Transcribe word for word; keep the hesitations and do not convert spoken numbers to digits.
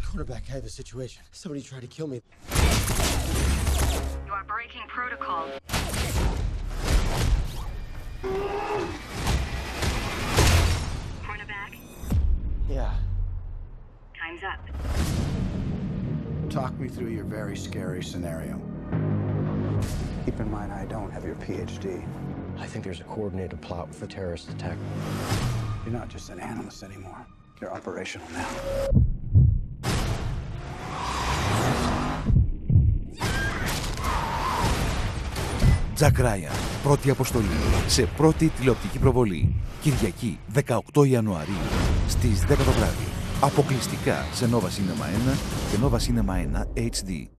Quarterback, I have a situation. Somebody tried to kill me. You are breaking protocol. Quarterback, Yeah. time's up. Talk me through your very scary scenario. Keep in mind, I don't have your P H D. I think there's a coordinated plot with a terrorist attack. You're not just an analyst anymore. You're operational now. Τζακ Ράιαν, πρώτη αποστολή, σε πρώτη τηλεοπτική προβολή. Κυριακή, δεκαοκτώ Ιανουαρίου, στις δέκα το βράδυ. Αποκλειστικά σε Nova Cinema ένα και Nova Cinema ένα έιτς ντι.